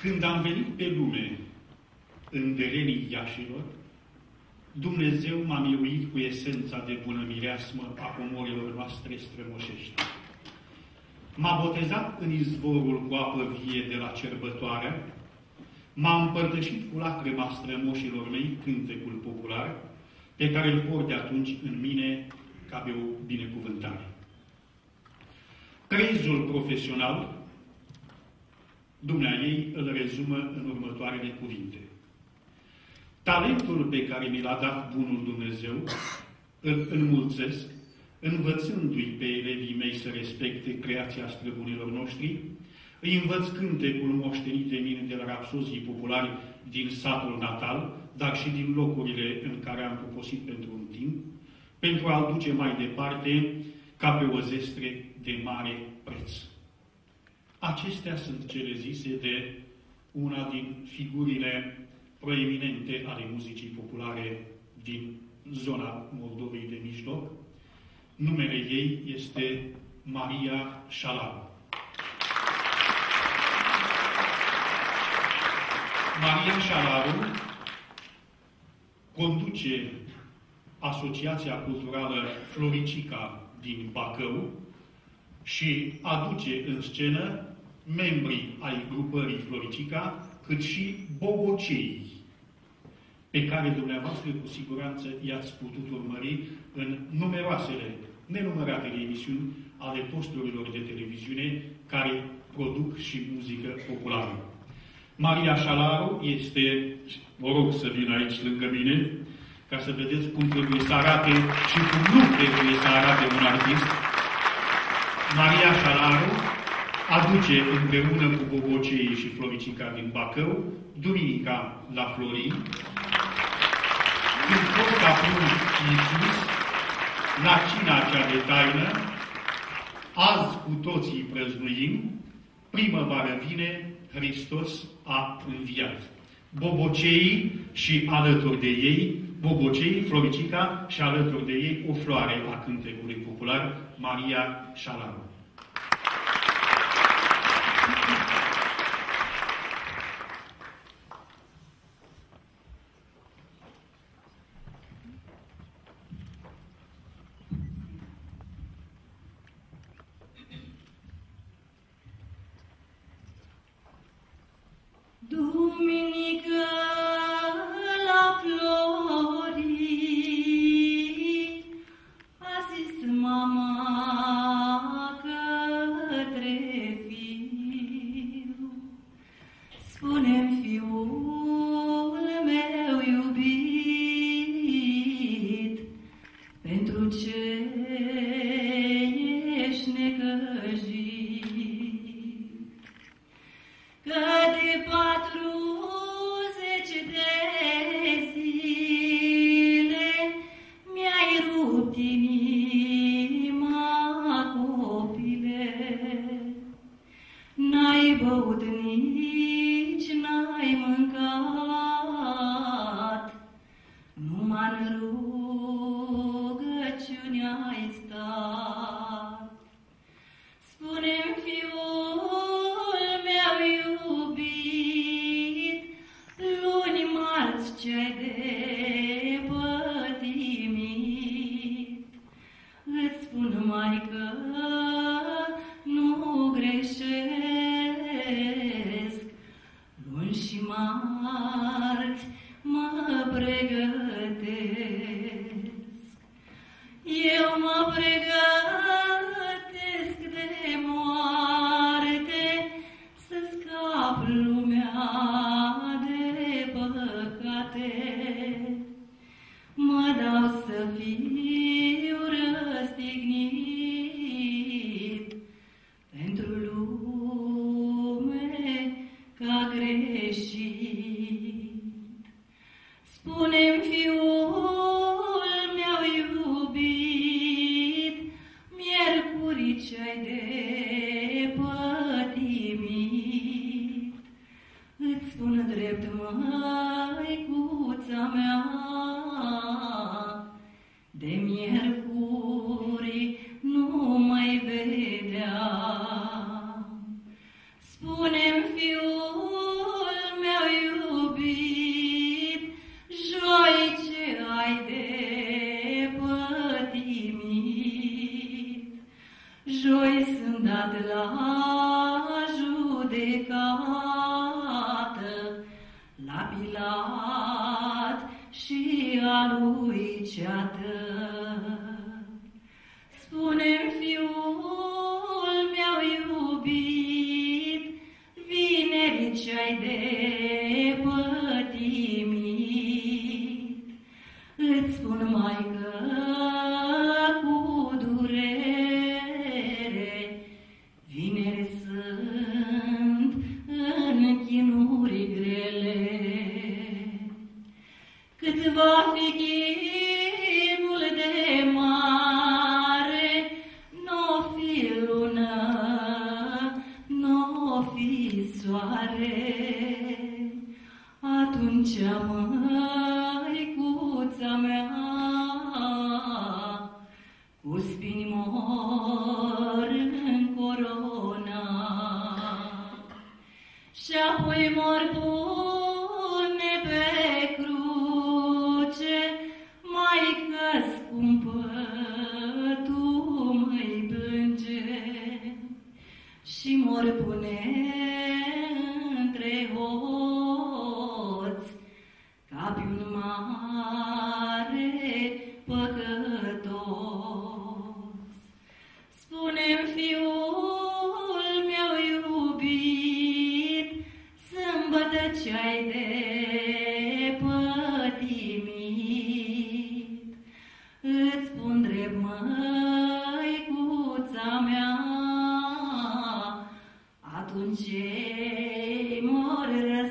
Când am venit pe lume în Delenii Iașilor, Dumnezeu m-a miluit cu esența de bună mireasmă a comorilor noastre strămoșești. M-a botezat în izvorul cu apă vie de la Cerbătoare, m-a împărtășit cu lacrima strămoșilor mei cântecul popular, pe care îl port de atunci în mine ca pe o binecuvântare. Crezul profesional, dumneaei îl rezumă în următoarele cuvinte. Talentul pe care mi l-a dat bunul Dumnezeu, îl înmulțesc, învățându-i pe elevii mei să respecte creația străbunilor noștri, îi învăț cântecul moștenit de mine de la rapsozii populari din satul natal, dar și din locurile în care am poposit pentru un timp, pentru a-l duce mai departe ca pe o zestre de mare preț. Acestea sunt cele zise de una din figurile proeminente ale muzicii populare din zona Moldovei de Mijloc. Numele ei este Maria Șalaru. Maria Șalaru conduce Asociația Culturală Floricica din Bacău și aduce în scenă membrii ai grupării Floricica, cât și boboceii, pe care dumneavoastră cu siguranță i-ați putut urmări în numeroasele, nenumăratele emisiuni ale posturilor de televiziune care produc și muzică populară. Maria Șalaru este, vă rog să vină aici lângă mine, ca să vedeți cum trebuie să arate și cum nu trebuie să arate un artist. Maria Șalaru aduce împreună cu boboceii și Floricica din Bacău, duminica la Florin, când tot a prunc Iisus, la cina cea de taină, azi cu toții prăznuim, primăvară vine, Hristos a înviat. Boboceii și alături de ei, boboceii, Floricica și alături de ei o floare a cântecului popular, Maria Șalaru. Duminică la Flori, a zis mama către fiu, spune-mi, fiul meu iubit, pentru ce ești necăjit? Că de 40 de zile mi-ai rupt inima, copile, n-ai băut nici n-ai mâncat, numai în rugăciune ai stat. Spune-mi, fiul meu iubit, luni, marți ce-ai de pătimit, îți spun, maică, nu greșesc, luni și marți mă pregătesc. Eu mă pregătesc de moarte, să scap lumea de păcate. Mă dau să fiu răstignit pentru lume ca greșit. la judecată, la Pilat și a lui ceată. Spune-mi, fiul meu iubit, vineri ce-ai de pătimit. Îți spun, maică, cu durere, vineri sunt în chinuri grele. Cât va fi chimul de mare, n-o fi lună, n-o fi soare. Atunci, măicuța mea, cu spini mor în corona, și apoi mor pune pe cruce, maică scumpă, tu mă-i plânge, și mor pune între hoți, ca pe un mare păcătos. Spune-mi, fiul meu iubit, sâmbătă ce-ai de pătimit. Îți spun drept, măicuța mea, atunci mor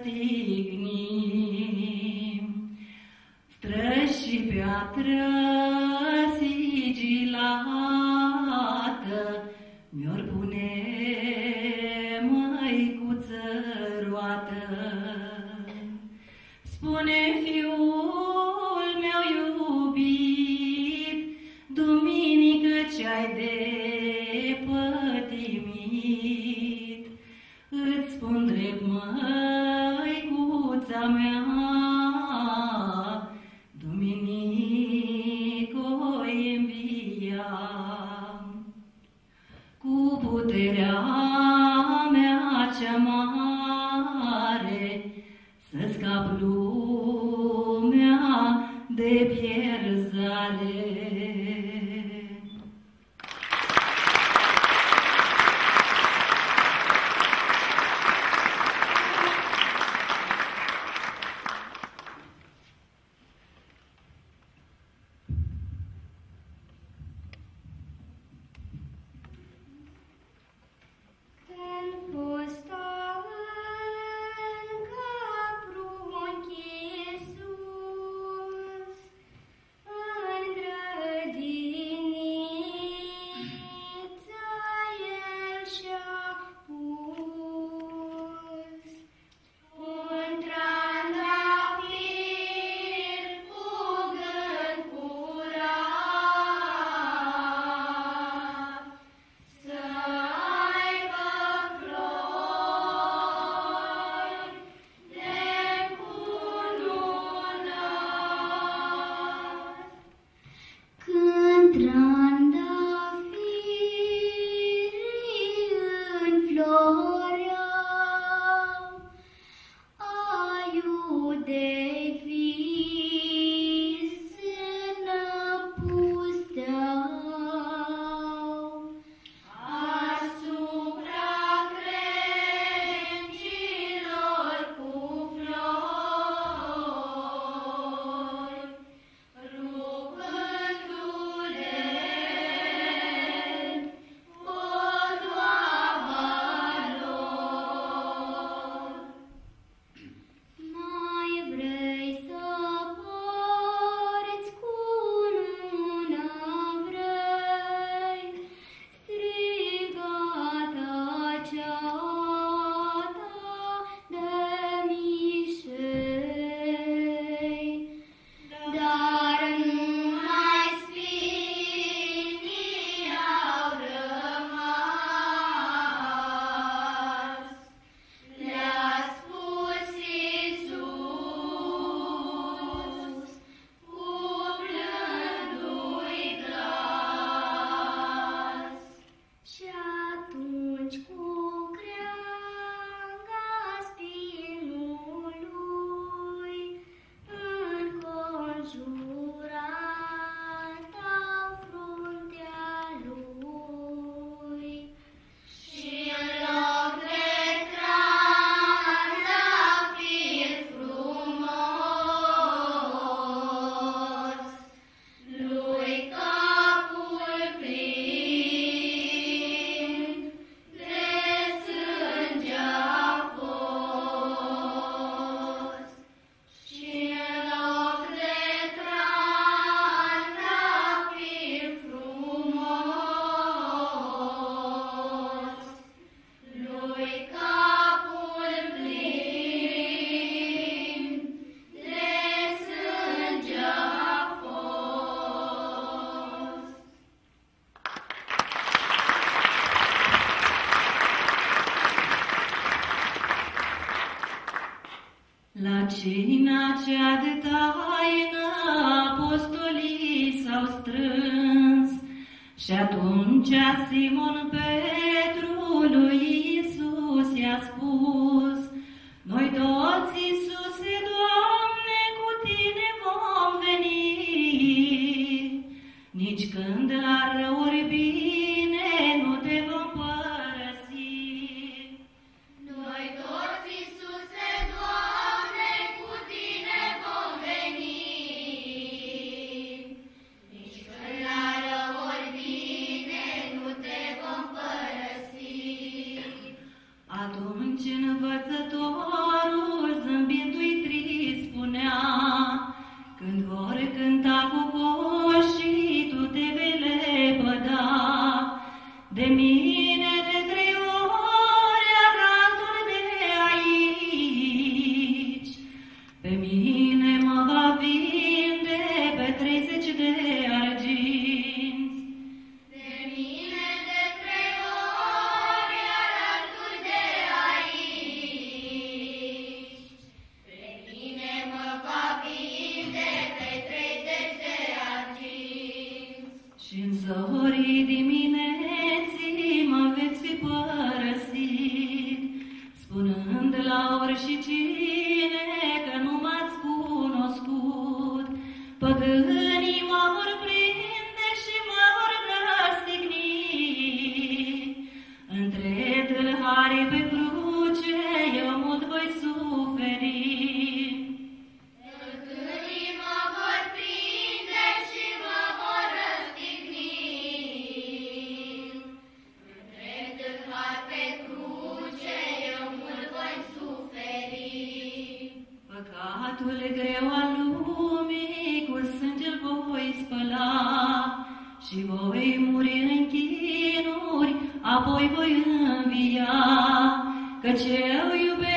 răstignim. Străzi și piatră sigilată mi-or pune, măicuță roată. Spune, fiul meu iubit, duminică ce-ai de pătimit. Îți spun drept, măicuța mea, duminică-i învia. Cu puterea mea cea mare, să scap lumea de pierzare. În în acea de taină apostolii s-au strâns și atunci Simon Petru lui Iisus i-a spus: noi toți, Iisuse, Doamne, cu tine vom veni, nici când la rău ori bine nu te vom părăsi. Noi toți, Iisuse, Doamne, cu tine vom veni, nici când la rău ori bine nu te vom părăsi. Atunci învățătorul, zâmbindu-i trist, spunea: când vor cânta cocoșii, tu te vei lepăda de mine de 3 ori, altul de aici. Pe mine mă va vinde pe 30 de arginți. De mine de 3 ori, altul de aici. Pe mine mă va vinde pe 30 de arginți. Și în zorii dimineții mă veți fi părăsit, spunând la oricine că nu m-ați cunoscut. Păgânii mă vor prinde și mă vor răstigni, între tâlhari pe cruce eu mult voi suferi. Păgânii mă vor prinde și mă vor răstigni, între tâlhari pe cruce eu mult voi suferi. Păcatul greu al lumii cu sângel voi spăla și voi muri în chinuri, apoi voi învia, căci eu iubesc